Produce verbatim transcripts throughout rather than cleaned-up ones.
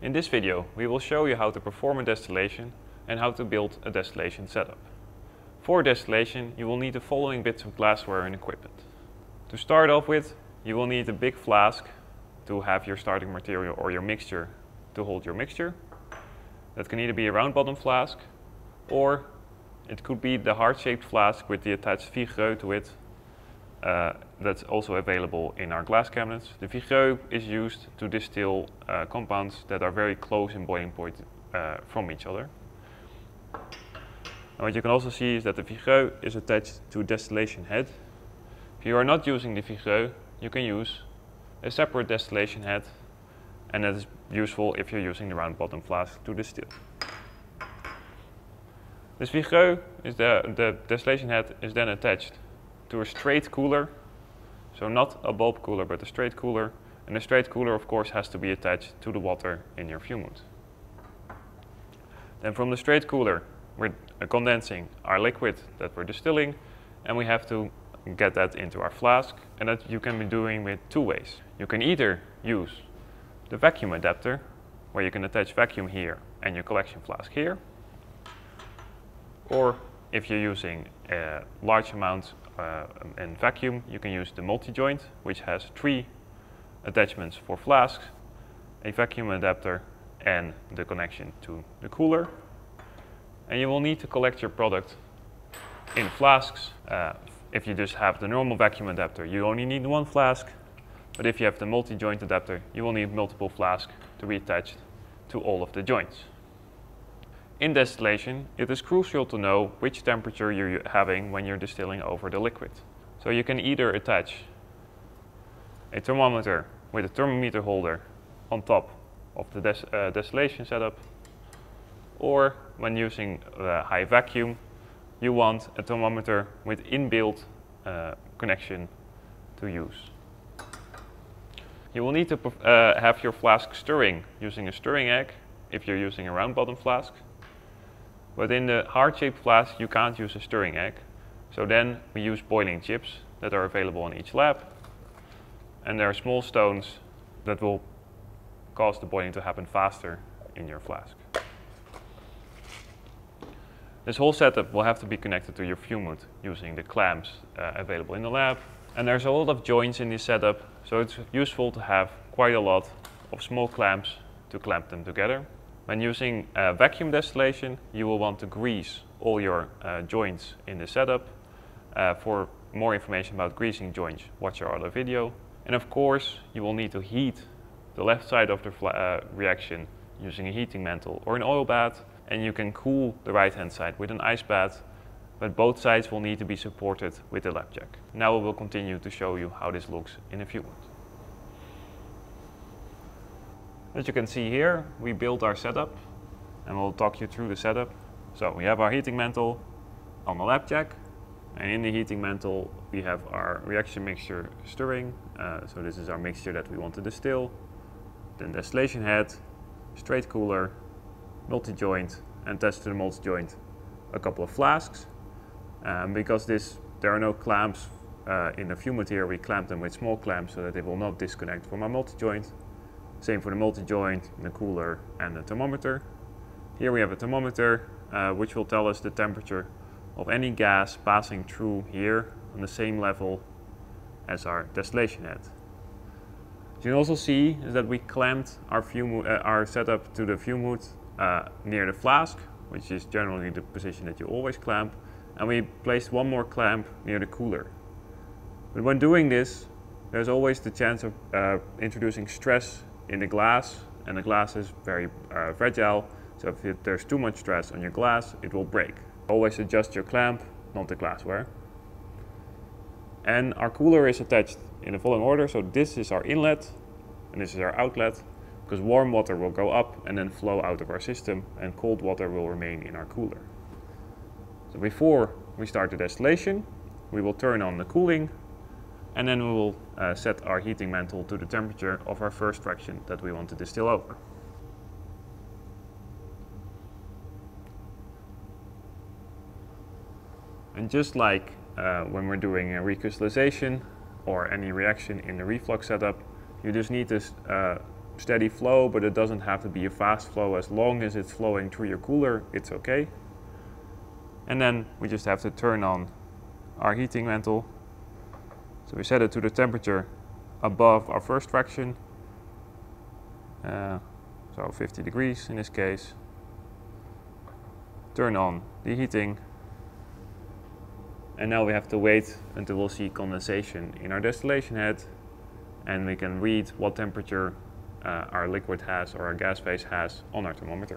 In this video, we will show you how to perform a distillation and how to build a distillation setup. For distillation, you will need the following bits of glassware and equipment. To start off with, you will need a big flask to have your starting material or your mixture to hold your mixture. That can either be a round bottom flask or it could be the heart-shaped flask with the attached vigreux to it. Uh, that's also available in our glass cabinets. The vigreux is used to distill uh, compounds that are very close in boiling point uh, from each other. And what you can also see is that the vigreux is attached to a distillation head. If you are not using the vigreux, you can use a separate distillation head, and that is useful if you're using the round bottom flask to distill. This vigreux, is the, the distillation head, is then attached to a straight cooler, so not a bulb cooler but a straight cooler, and the straight cooler of course has to be attached to the water in your fume hood. Then from the straight cooler we're condensing our liquid that we're distilling, and we have to get that into our flask, and that you can be doing with two ways. You can either use the vacuum adapter, where you can attach vacuum here and your collection flask here, or if you're using a large amount uh, in vacuum, you can use the multi-joint, which has three attachments for flasks, a vacuum adapter and the connection to the cooler. And you will need to collect your product in flasks. Uh, if you just have the normal vacuum adapter, you only need one flask, but if you have the multi-joint adapter, you will need multiple flasks to be attached to all of the joints. In distillation, it is crucial to know which temperature you're having when you're distilling over the liquid. So you can either attach a thermometer with a thermometer holder on top of the des uh, distillation setup, or when using uh, high vacuum, you want a thermometer with inbuilt uh, connection to use. You will need to uh, have your flask stirring using a stirring egg if you're using a round bottom flask. But in the heart-shaped flask you can't use a stirring egg, so then we use boiling chips that are available in each lab, and there are small stones that will cause the boiling to happen faster in your flask. This whole setup will have to be connected to your fume hood using the clamps uh, available in the lab, and there's a lot of joints in this setup, so it's useful to have quite a lot of small clamps to clamp them together. When using uh, vacuum distillation, you will want to grease all your uh, joints in the setup. Uh, for more information about greasing joints, watch our other video. And of course, you will need to heat the left side of the uh, reaction using a heating mantle or an oil bath, and you can cool the right hand side with an ice bath, but both sides will need to be supported with the lap jack. Now we will continue to show you how this looks in a few minutes. As you can see here, we built our setup, and we'll talk you through the setup. So we have our heating mantle on the lap jack, and in the heating mantle we have our reaction mixture stirring. Uh, so this is our mixture that we want to distill. Then distillation head, straight cooler, multi-joint, and attached to the multi-joint a couple of flasks. Um, because this, there are no clamps uh, in the fume hood here, we clamp them with small clamps so that they will not disconnect from our multi-joint. Same for the multi-joint, the cooler and the thermometer. Here we have a thermometer uh, which will tell us the temperature of any gas passing through here on the same level as our distillation head. You can also see is that we clamped our, fume, uh, our setup to the fume hood uh, near the flask, which is generally the position that you always clamp, and we placed one more clamp near the cooler. But when doing this, there's always the chance of uh, introducing stress in the glass, and the glass is very uh, fragile, so if it, there's too much stress on your glass, it will break. Always adjust your clamp, not the glassware. And our cooler is attached in the following order, so this is our inlet and this is our outlet, because warm water will go up and then flow out of our system, and cold water will remain in our cooler. So before we start the distillation, we will turn on the cooling, and then we will uh, set our heating mantle to the temperature of our first fraction that we want to distill over. And just like uh, when we're doing a recrystallization or any reaction in the reflux setup, you just need to uh, steady flow, but it doesn't have to be a fast flow. As long as it's flowing through your cooler, it's okay. And then we just have to turn on our heating mantle. So we set it to the temperature above our first fraction, uh, so fifty degrees in this case. Turn on the heating, and now we have to wait until we'll see condensation in our distillation head, and we can read what temperature uh, our liquid has or our gas phase has on our thermometer.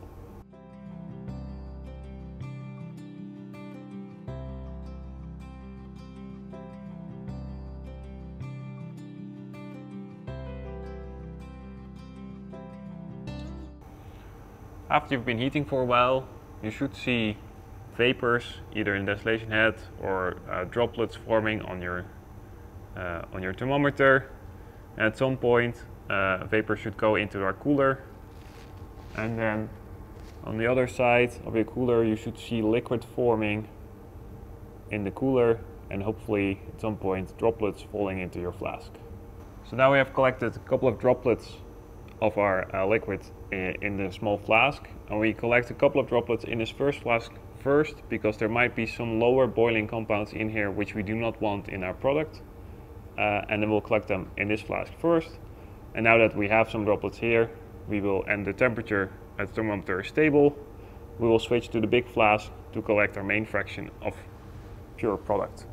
After you've been heating for a while, you should see vapors either in the distillation head or uh, droplets forming on your uh, on your thermometer. And at some point, uh, vapor should go into our cooler, and then on the other side of your cooler, you should see liquid forming in the cooler, and hopefully at some point droplets falling into your flask. So now we have collected a couple of droplets of our uh, liquid in, in the small flask, and we collect a couple of droplets in this first flask first because there might be some lower boiling compounds in here which we do not want in our product, uh, and then we'll collect them in this flask first. And now that we have some droplets here, we will, and the temperature at the thermometer is stable, we will switch to the big flask to collect our main fraction of pure product.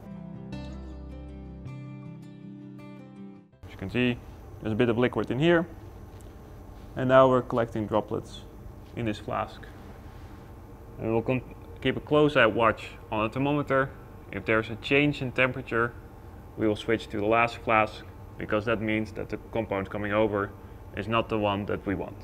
As you can see, there's a bit of liquid in here. And now we're collecting droplets in this flask. And we'll keep a close eye watch on the thermometer. If there's a change in temperature, we will switch to the last flask, because that means that the compound coming over is not the one that we want.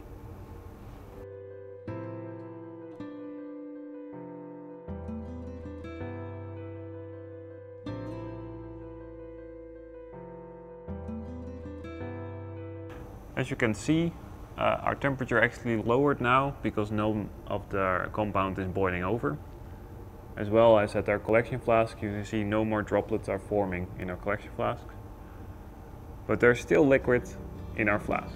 As you can see, uh, our temperature actually lowered now because none of the compound is boiling over. As well as at our collection flask, you can see no more droplets are forming in our collection flask. But there's still liquid in our flask.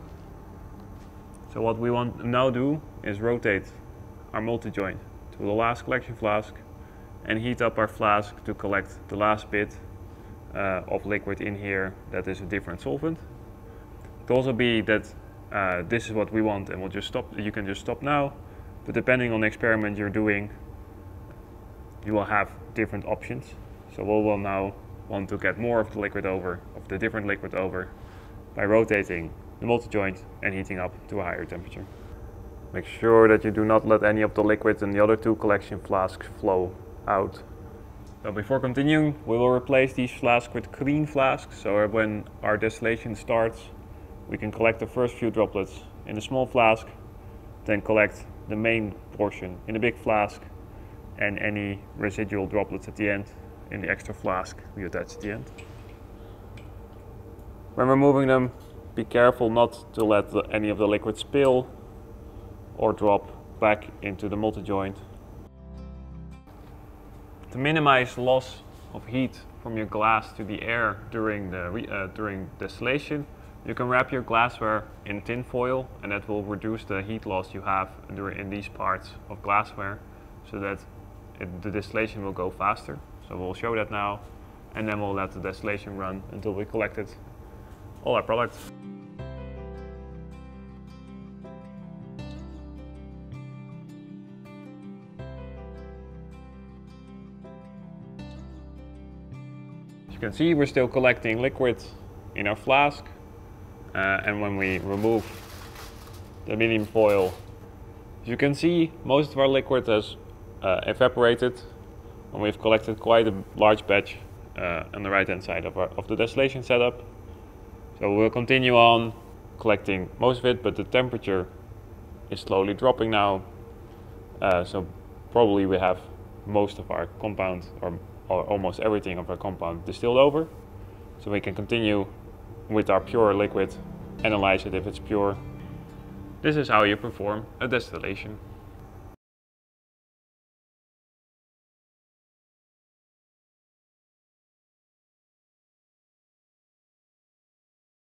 So what we want to now do is rotate our multi-joint to the last collection flask and heat up our flask to collect the last bit uh, of liquid in here that is a different solvent. It could also be that uh, this is what we want and we'll just stop. You can just stop now, but depending on the experiment you're doing, you will have different options. So we will now want to get more of the liquid over, of the different liquid over, by rotating the multi-joint and heating up to a higher temperature. Make sure that you do not let any of the liquid in the other two collection flasks flow out. So before continuing, we will replace these flasks with clean flasks, so when our distillation starts, we can collect the first few droplets in a small flask, then collect the main portion in a big flask, and any residual droplets at the end in the extra flask we attach at the end. When removing them, be careful not to let the, any of the liquid spill or drop back into the multi-joint. To minimize loss of heat from your glass to the air during, the re, uh, during distillation, you can wrap your glassware in tin foil, and that will reduce the heat loss you have during, in these parts of glassware, so that it, the distillation will go faster. So we'll show that now, and then we'll let the distillation run until we collected all our products. As you can see, we're still collecting liquid in our flask. Uh, and when we remove the medium foil, as you can see, most of our liquid has uh, evaporated, and we've collected quite a large batch uh, on the right hand side of, our, of the distillation setup. So we'll continue on collecting most of it, but the temperature is slowly dropping now. Uh, so probably we have most of our compound, or, or almost everything of our compound distilled over. So we can continue with our pure liquid, analyze it if it's pure. This is how you perform a distillation.